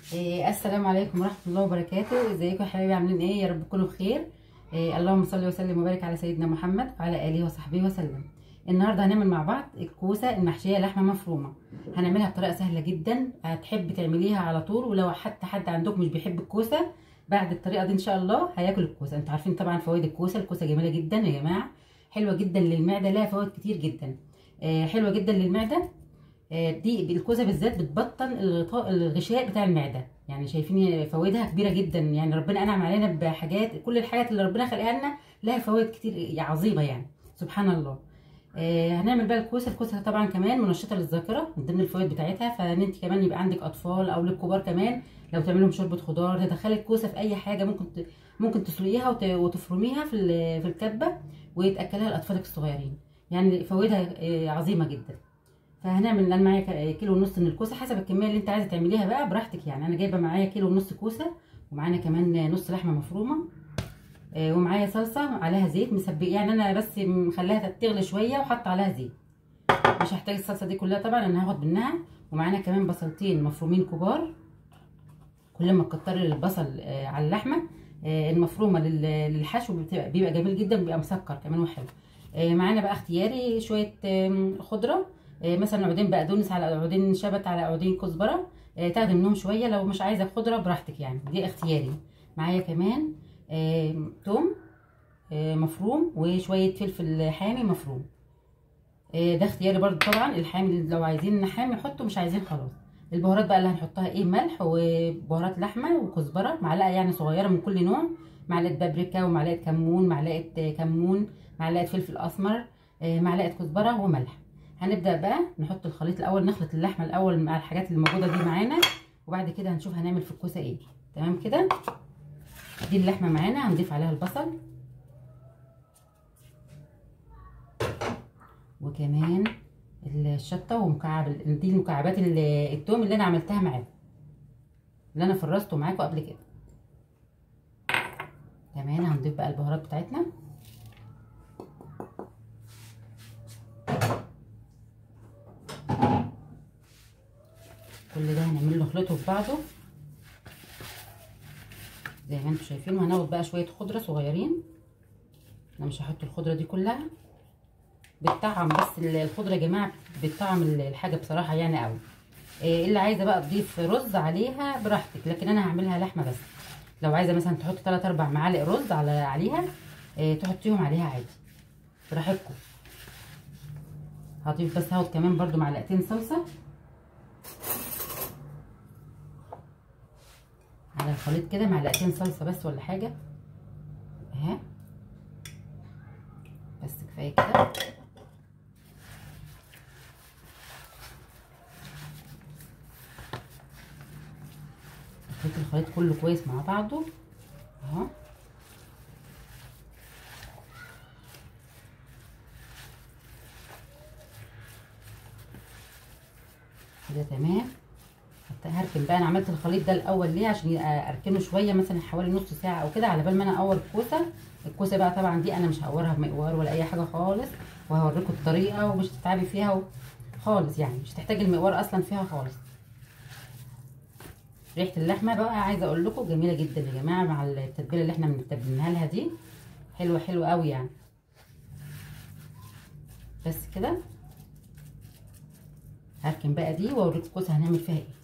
السلام عليكم ورحمه الله وبركاته. ازيكم يا حبايبي؟ عاملين ايه؟ يا رب تكونوا بخير. اللهم صل وسلم وبارك على سيدنا محمد وعلى اله وصحبه وسلم. النهارده هنعمل مع بعض الكوسه المحشيه لحمه مفرومه. هنعملها بطريقه سهله جدا، هتحب تعمليها على طول، ولو حتى حد عندكم مش بيحب الكوسه بعد الطريقه دي ان شاء الله هياكل الكوسه. انتوا عارفين طبعا فوائد الكوسه. الكوسه جميله جدا يا جماعه، حلوه جدا للمعده، لها فوائد كتير جدا. حلوه جدا للمعده. دي الكوسه بالذات بتبطن الغشاء بتاع المعده، يعني شايفين فوائدها كبيره جدا. يعني ربنا انعم علينا بحاجات، كل الحاجات اللي ربنا خلقها لنا لها فوائد كتير عظيمه، يعني سبحان الله. هنعمل بقى الكوسه طبعا كمان منشطه للذاكره من ضمن الفوائد بتاعتها، فان انت كمان يبقى عندك اطفال او للكبار كمان لو تعملهم شوربه خضار، تدخلي الكوسه في اي حاجه، ممكن تسلقيها وتفرميها في الكبه وتاكلها لاطفالك الصغيرين، يعني فوائدها عظيمه جدا. فهنعمل، انا معايا كيلو ونص من الكوسه، حسب الكميه اللي انت عايزه تعمليها بقى براحتك. يعني انا جايبه معايا كيلو ونص كوسه، ومعانا كمان نص لحمه مفرومه، ومعايا صلصه عليها زيت مسبق، يعني انا بس مخليها تغلي شويه وحط عليها زيت، مش هحتاج الصلصه دي كلها طبعا، انا هاخد منها. ومعانا كمان بصلتين مفرومين كبار، كل ما تكتري البصل على اللحمه المفرومه للحشو بيبقى جميل جدا، بيبقى مسكر كمان وحلو. معانا بقى اختياري شويه خضره، مثلا عودين بقدونس على عودين شبت على عودين كزبره، تاخدي منهم شويه، لو مش عايزه خضره براحتك، يعني دي اختياري. معايا كمان توم مفروم، وشويه فلفل حامي مفروم، ده اختياري برضو طبعا. الحامي لو عايزين حامي حطوا، مش عايزين خلاص. البهارات بقى اللي هنحطها ايه؟ ملح وبهارات لحمه وكزبره، معلقه يعني صغيره من كل نوع، معلقه بابريكا ومعلقه كمون، معلقه فلفل اسمر، معلقه كزبره وملح. هنبدا بقى نحط الخليط الاول، نخلط اللحمه الاول مع الحاجات اللي موجوده دي معانا، وبعد كده هنشوف هنعمل في الكوسه ايه. تمام كده. دي اللحمه معانا، هنضيف عليها البصل وكمان الشطه ومكعب، دي المكعبات التوم اللي انا عملتها معاكم، اللي انا فرزته معاكم قبل كده. كمان هنضيف بقى البهارات بتاعتنا، كل ده هنعمل له خلطه في بعضه زي ما انتم شايفين. وهناخد بقى شويه خضره صغيرين، انا مش هحط الخضره دي كلها، بتطعم بس الخضره يا جماعه، بتطعم الحاجه بصراحه يعني قوي. اللي عايزه بقى تضيف رز عليها براحتك، لكن انا هعملها لحمه بس. لو عايزه مثلا تحط 3 4 معالق رز عليها، تحطيهم عليها عادي براحتكم. هضيف بس، هاخد كمان برضو معلقتين صلصه على الخليط كده، معلقتين صلصه بس ولا حاجه اهي، بس كفايه كده. اخلط الخليط كله كويس مع بعضه اهو. كده تمام. هركن بقى، انا عملت الخليط ده الاول ليه؟ عشان اركنه شويه، مثلا حوالي نص ساعه او كده، على بال ما انا اقور الكوسه بقى طبعا دي انا مش هقورها بمقوار ولا اي حاجه خالص، وهوريكم الطريقه ومش هتتعبي فيها خالص، يعني مش هتحتاج المقوار اصلا فيها خالص. ريحه اللحمه بقى عايزه اقول لكم جميله جدا يا جماعه، مع التتبيله اللي احنا متبلينها لها دي، حلوه قوي يعني. بس كده هركن بقى دي واوريكم الكوسه هنعمل فيها ايه.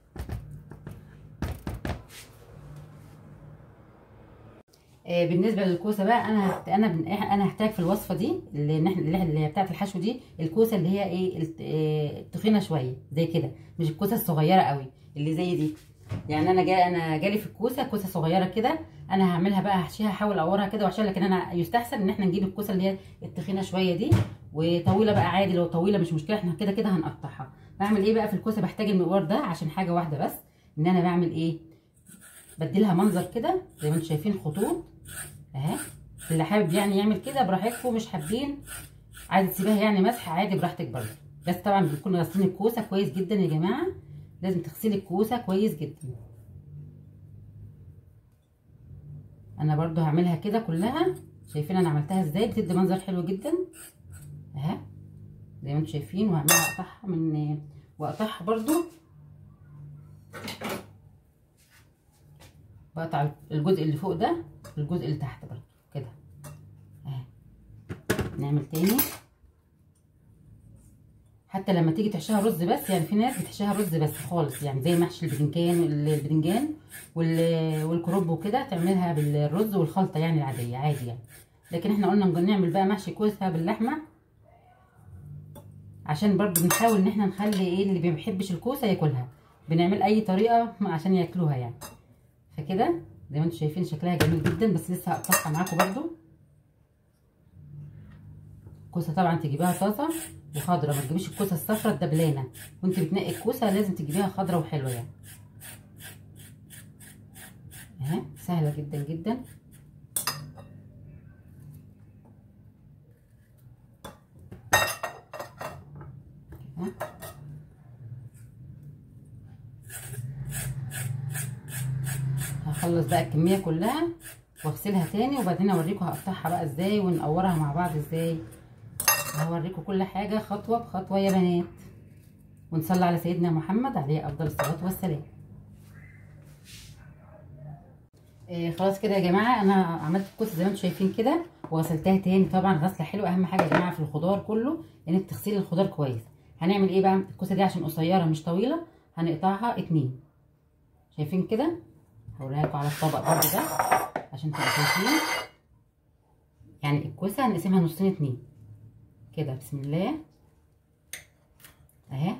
بالنسبه للكوسه بقى، انا هحتاج في الوصفه دي اللي هي بتاعه الحشو دي، الكوسه اللي هي ايه التخينه شويه زي كده، مش الكوسه الصغيره قوي اللي زي دي. يعني انا جالي في كوسه صغيره كده، انا هعملها بقى، هحشيها، هحاول اقورها كده وعشان، لكن انا يستحسن ان احنا نجيب الكوسه اللي هي التخينه شويه دي، وطويله بقى عادي، لو طويله مش مشكله، احنا كده هنقطعها. بعمل ايه بقى في الكوسه؟ بحتاج المقوار ده عشان حاجه واحده بس، ان انا بعمل ايه؟ بديلها منظر كده زي ما انتم شايفين، خطوط اهي. اللي حابب يعني يعمل كده براحتكم، مش حابين عايزه تسيبها يعني مسح عادي براحتك برضه. بس طبعا بنكون غاسلين الكوسه كويس جدا يا جماعه، لازم تغسلي الكوسه كويس جدا. انا برضه هعملها كده كلها، شايفين انا عملتها ازاي؟ بتدي منظر حلو جدا اهي زي ما انتم شايفين. وهعملها واقطعها برضه بقطع الجزء اللي فوق ده الجزء اللي تحت برضه كده اهي. نعمل تاني. حتى لما تيجي تحشيها رز بس، يعني في ناس بتحشيها رز بس خالص، يعني زي محشي البدنجان والكرنب وكده، تعملها بالرز والخلطه يعني العاديه عادي يعني. لكن احنا قلنا نعمل بقى محشي كوسه باللحمه، عشان برضو بنحاول ان احنا نخلي ايه اللي ما بيحبش الكوسه ياكلها، بنعمل اي طريقه عشان ياكلوها يعني. فكده زي ما انتم شايفين شكلها جميل جدا، بس لسه هقطعها معاكم برضو. الكوسه طبعا تجيبيها طازه وخضره، ما تجيبيش الكوسه الصفرا الدبلانه، وانت بتنقي الكوسه لازم تجيبيها خضره وحلوه يعني. اهي سهله جدا جدا. هخلص بقى الكميه كلها واغسلها تاني، وبعدين اوريكم هقطعها بقى ازاي ونقورها مع بعض ازاي. هوريكم كل حاجه خطوه بخطوه يا بنات، ونصلي على سيدنا محمد عليه افضل الصلاه والسلام. خلاص كده يا جماعه، انا عملت الكوسه زي ما انتم شايفين كده وغسلتها تاني. طبعا غسله حلوه، اهم حاجه يا جماعه في الخضار كله ان انت تغسلي الخضار كويس. هنعمل ايه بقى؟ الكوسه دي عشان قصيره مش طويله هنقطعها 2. شايفين كده؟ هوريها لكم على الطبق برده ده عشان تبقوا شايفين. يعني الكوسه هنقسمها نصين 2 كده. بسم الله اهي.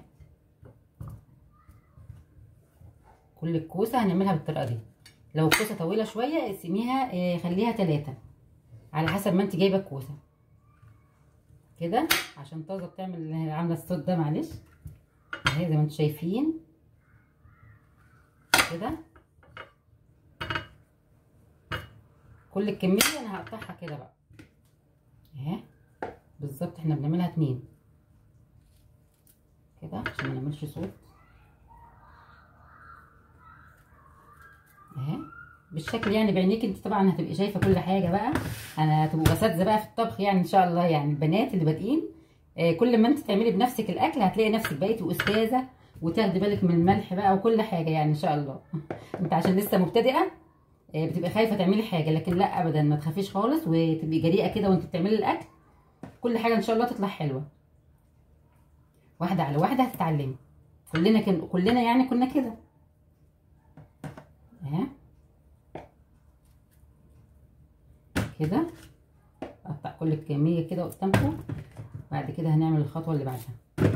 كل الكوسه هنعملها بالطريقه دي. لو الكوسه طويله شويه اقسميها، خليها 3 على حسب ما انت جايبه الكوسه كده، عشان طازه بتعمل عامله الصوت ده معلش. اهي زي ما انتم شايفين كده. كل الكميه انا هقطعها كده بقى اهي بالظبط. احنا بنعملها 2 كده عشان ما نعملش صوت اهي بالشكل يعني بعينيك انت. طبعا هتبقي شايفه كل حاجه بقى، انا هتبقوا اساتذه بقى في الطبخ يعني ان شاء الله. يعني البنات اللي بادئين كل ما انت تعملي بنفسك الاكل هتلاقي نفسك بقيتي استاذه، وتاخدي بالك من الملح بقى وكل حاجه يعني ان شاء الله. انت عشان لسه مبتدئه بتبقي خايفه تعملي حاجه، لكن لا ابدا ما تخافيش خالص، وتبقي جريئه كده وانت بتعملي الاكل. كل حاجه ان شاء الله تطلع حلوه، واحده على واحده هتتعلمي. كلنا يعني كنا كده اهي كده. اقطع كل الكميه كده قدامكم. بعد كده هنعمل الخطوه اللي بعدها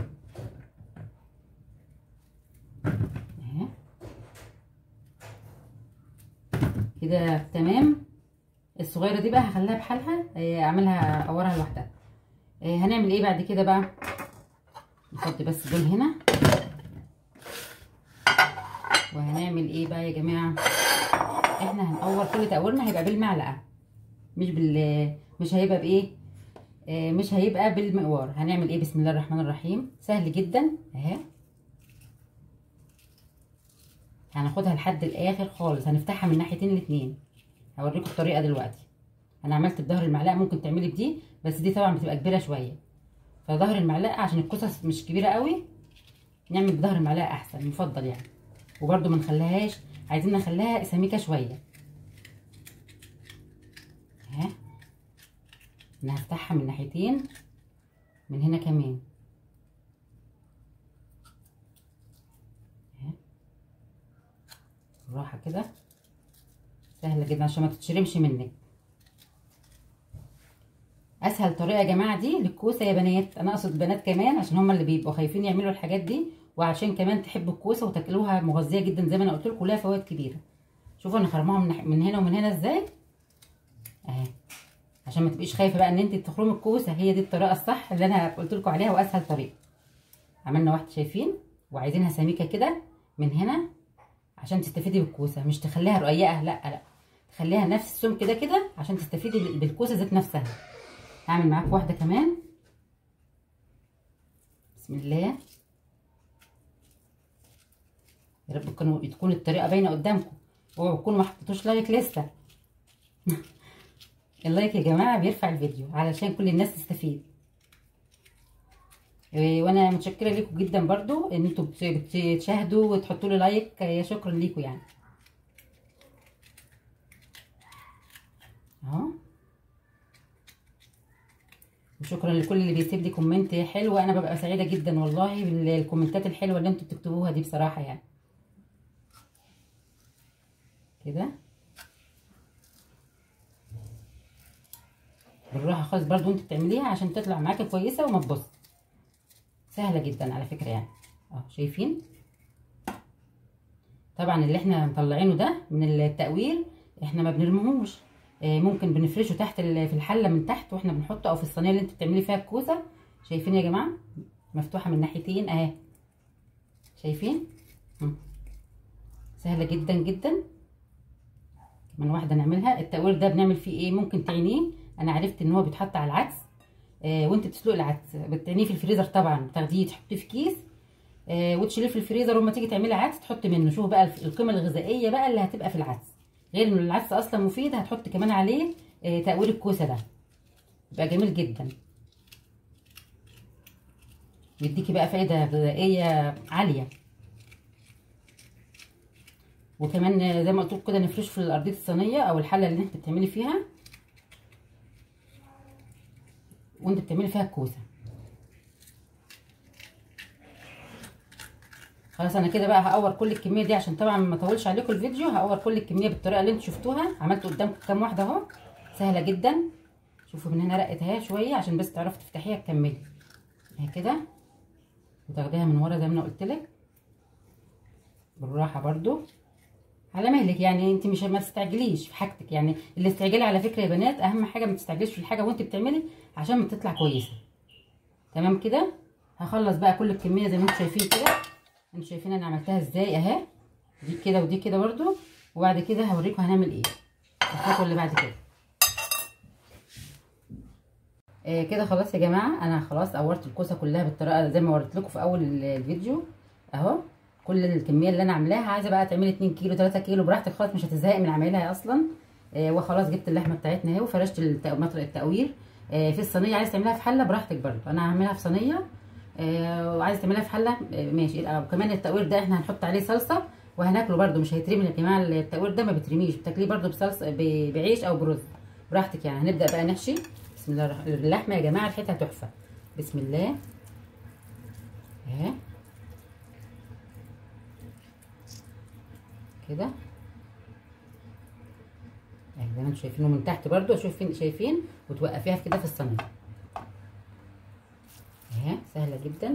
اهي كده تمام. الصغيره دي بقى هخليها بحالها، اعملها اقورها لوحدها. هنعمل ايه بعد كده بقى؟ نحط بس دول هنا. وهنعمل ايه بقى يا جماعه؟ احنا هنقور كل تقورنا هيبقى بالمعلقه، مش هيبقى بايه، مش هيبقى بالمقوار. هنعمل ايه؟ بسم الله الرحمن الرحيم. سهل جدا اهي. هناخدها لحد الاخر خالص، هنفتحها من ناحيتين الاتنين. هوريكم الطريقه دلوقتي. انا عملت بظهر المعلقه، ممكن تعملي بدي بس دي طبعا بتبقى كبيره شويه. فظهر المعلقه عشان القصص مش كبيره قوي، نعمل بظهر المعلقه احسن يفضل يعني. وبرده ما نخليهاش، عايزين نخليها سميكه شويه اهي. انا هفتحها من ناحيتين، من هنا كمان اهي بالراحه كده. سهله جدا عشان ما تتشرمش منك. اسهل طريقه يا جماعه دي للكوسه يا بنات. انا اقصد بنات كمان عشان هم اللي بيبقوا خايفين يعملوا الحاجات دي، وعشان كمان تحبوا الكوسه وتاكلوها مغذيه جدا زي ما انا قلت لكم، لها فوائد كبيره. شوفوا انا خرماها من هنا ومن هنا ازاي اهي، عشان ما تبقيش خايفه بقى ان انت تخرمي الكوسه. هي دي الطريقه الصح اللي انا قلت لكم عليها، واسهل طريقه. عملنا واحده شايفين، وعايزينها سميكه كده من هنا عشان تستفيدي بالكوسه، مش تخليها رقيقه، لا تخليها نفس السمك كده كده عشان تستفيدي بالكوسه ذات نفسها. هعمل معاكم واحده كمان. بسم الله. يا رب تكون الطريقه باينه قدامكم، اوعوا تكونوا ما حطيتوش لايك لسه. اللايك يا جماعه بيرفع الفيديو علشان كل الناس تستفيد. وانا متشكره لكم جدا برضو ان انتوا بتشاهدوا وتحطوا لي لايك، شكرا لكم يعني. اهو. وشكرا لكل اللي بيسيب لي كومنت حلو، انا ببقى سعيده جدا والله بالكومنتات الحلوه اللي انتوا بتكتبوها دي بصراحه يعني. كده بالراحه خالص برضو انت بتعمليها عشان تطلع معاكي كويسه وما تبص. سهله جدا على فكره يعني. اهو شايفين. طبعا اللي احنا مطلعينه ده من التقوير احنا ما بنرميهوش، ممكن بنفرشه تحت في الحله من تحت واحنا بنحطه، او في الصينيه اللي انت بتعملي فيها الكوسه. شايفين يا جماعه؟ مفتوحه من ناحيتين اهي. شايفين؟ سهله جدا جدا. كمان واحده نعملها. التقوير ده بنعمل فيه ايه؟ ممكن تعينيه. انا عرفت ان هو بيتحط على العدس، وانت بتسلقي العدس بتعينيه في الفريزر. طبعا بتاخديه تحطيه في كيس وتشيليه في الفريزر، وما تيجي تعملي عدس تحطي منه. شوف بقى القيمه الغذائيه بقى اللي هتبقى في العدس، غير ان العدس اصلا مفيد، هتحط كمان عليه تقوير الكوسه ده يبقى جميل جدا، بيديكي بقى فايده غذائيه عاليه. وكمان زي ما قلت لكم كده نفرشه في ارضيه الصينيه او الحله اللي انت بتعملي فيها وانت بتعملي فيها الكوسه. خلاص انا كده بقى هقور كل الكميه دي عشان طبعا ما اطولش عليكم الفيديو. هقور كل الكميه بالطريقه اللي انتوا شفتوها. عملت قدامكم كام واحده اهو، سهله جدا. شوفوا من هنا رقتها شويه عشان بس تعرفي تفتحيها تكملي اهي كده، وتاخديها من ورا زي ما انا قلت لك بالراحه برده على مهلك. يعني انت مش ما تستعجليش في حاجتك، يعني الاستعجال على فكره يا بنات اهم حاجه، ما تستعجليش في الحاجه وانت بتعملي عشان ما تطلع كويسه. تمام كده. هخلص بقى كل الكميه زي ما انتم شايفين كده. انتوا شايفين انا عملتها ازاي اهي، دي كده ودي كده برده. وبعد كده هوريكم هنعمل ايه الخطوه اللي بعد كده. كده خلاص يا جماعه، انا خلاص قورت الكوسه كلها بالطريقه زي ما وريت لكم في اول الفيديو اهو. كل الكميه اللي انا عاملاها، عايزه بقى تعملي 2 كيلو 3 كيلو براحتك خالص، مش هتزهقي من عمايلها اصلا. وخلاص جبت اللحمه بتاعتنا اهي وفرشت مطرق التقوير في الصينيه. عايزه تعمليها في حله براحتك برده، انا هعملها في صينيه. وعايزه تعمليها في حله ماشي. وكمان التقوير ده احنا هنحط عليه صلصه وهناكله برده، مش هيترمي يا جماعه. التقوير ده ما بيترميش، بتاكليه برده بصلصه بعيش او برز براحتك يعني. هنبدا بقى نحشي. بسم الله الرحمن الرحيم. اللحمه يا جماعه ريحتها تحفه. بسم الله اهي كده اهي زي ما انتم شايفينه من تحت برده. شايفين وتوقفيها كده في الصينيه اهي. سهله جدا.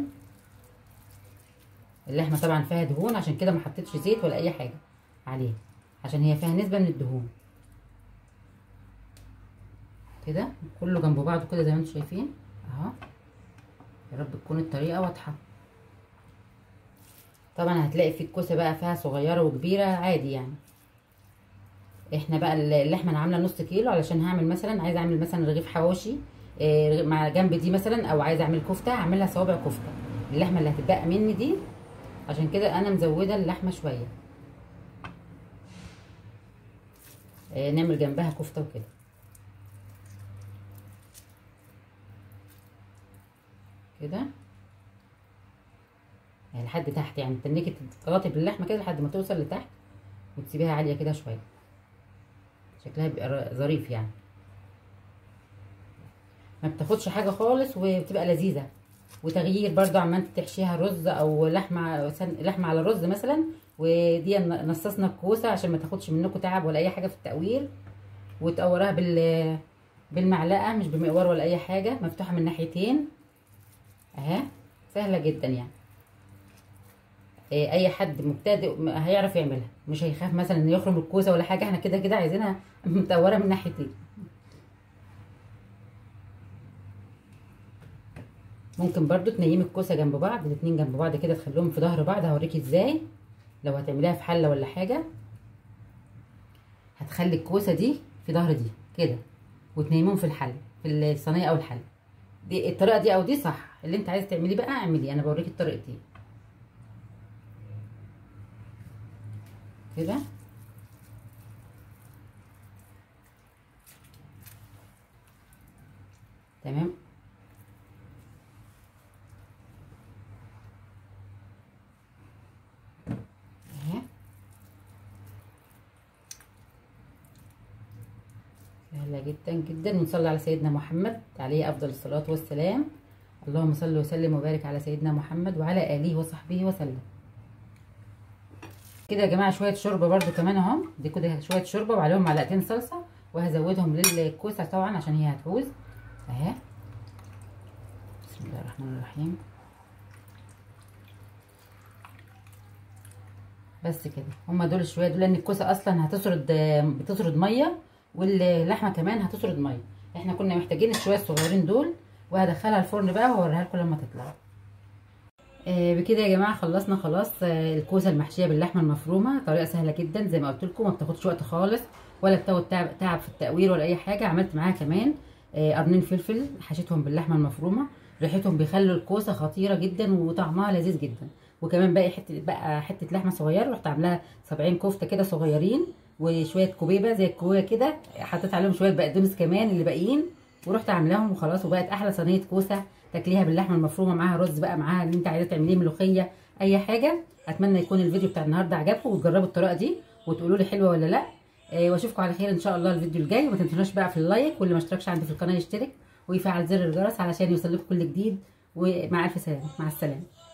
اللحمه طبعا فيها دهون عشان كده ما حطيتش زيت ولا اي حاجه عليها، عشان هي فيها نسبه من الدهون. كده كله جنب بعضه كده زي ما انتم شايفين اهو. يا رب تكون الطريقه واضحه. طبعا هتلاقي في الكوسه بقى فيها صغيره وكبيره عادي يعني. احنا بقى اللحمه انا عامله نص كيلو علشان هعمل مثلا، عايزه اعمل مثلا رغيف حواوشي مع جنب دي مثلا، او عايزه اعمل كفته هعملها صوابع كفته. اللحمه اللي هتتبقى مني دي عشان كده انا مزوده اللحمه شويه. نعمل جنبها كفته وكده كده يعني لحد تحت. يعني تنكي تضغطي باللحمه كده لحد ما توصل لتحت وتسيبيها عاليه كده شويه، شكلها بيبقى ظريف يعني. ما بتاخدش حاجه خالص وبتبقى لذيذه. وتغيير برضو عما انت تحشيها رز او لحمه على رز مثلا. ودي نصصنا الكوسه عشان ما تاخدش منكم تعب ولا اي حاجه في التقوير. وتقورها بالمعلقه مش بمقوار ولا اي حاجه، مفتوحه من ناحيتين اهي. سهله جدا يعني. اي حد مبتدئ هيعرف يعملها، مش هيخاف مثلا ان يخرم الكوسه ولا حاجه. احنا كده كده عايزينها متقوره من ناحيتين. ممكن برضو تنيمي الكوسه جنب بعض، الاتنين جنب بعض كده تخليهم في ظهر بعض. هوريكي ازاي لو هتعمليها في حله ولا حاجه. هتخلي الكوسه دي في ظهر دي كده وتنيمهم في الحله في الصينيه او الحله. دي الطريقه دي او دي صح. اللي انت عايزه تعمليه بقى اعمليه، انا بوريكي الطريقتين كده. تمام اهي. سهله جدا جدا. ونصلي على سيدنا محمد عليه افضل الصلاه والسلام. اللهم صل وسلم وبارك على سيدنا محمد وعلى اله وصحبه وسلم. كده يا جماعه شويه شوربه برده كمان اهم، دي كده شويه شوربه وعليهم معلقتين صلصه، وهزودهم للكوسه طبعا عشان هي هتعوز اهي. بسم الله الرحمن الرحيم. بس كده هما دول شويه دول، لان الكوسه اصلا بتسرد ميه، واللحمه كمان هتسرد ميه. احنا كنا محتاجين الشويه الصغيرين دول، وهدخلها الفرن بقى وهوريها لكم لما تطلع. بكده يا جماعه خلصنا خلاص الكوسه المحشيه باللحمه المفرومه. طريقه سهله جدا زي ما قلت لكم، ما بتاخدش وقت خالص، ولا بتاخد تعب في التقوير ولا اي حاجه. عملت معاها كمان قرنين فلفل حشيتهم باللحمه المفرومه، ريحتهم بيخلوا الكوسه خطيره جدا وطعمها لذيذ جدا. وكمان بقى حته لحمه صغيره، رحت عاملاها 70 كفته كده صغيرين، وشويه كوبيبه زي الكويه كده، حطيت عليهم شويه بقدونس كمان اللي باقيين، ورحت عاملاهم وخلاص. وبقت احلى صينيه كوسه تاكليها باللحمه المفرومه، معاها رز بقى، معاها اللي انت عايزه تعمليه، ملوخيه، اي حاجه. اتمنى يكون الفيديو بتاع النهارده عجبكم، وتجربوا الطريقه دي وتقولوا لي حلوه ولا لا. واشوفكم على خير ان شاء الله الفيديو الجاي. وما تنسوناش بقى في اللايك، واللي ما اشتركش عندي في القناه يشترك ويفعل زر الجرس علشان يوصل لكم كل جديد. ومع الف سلامه، مع السلامه.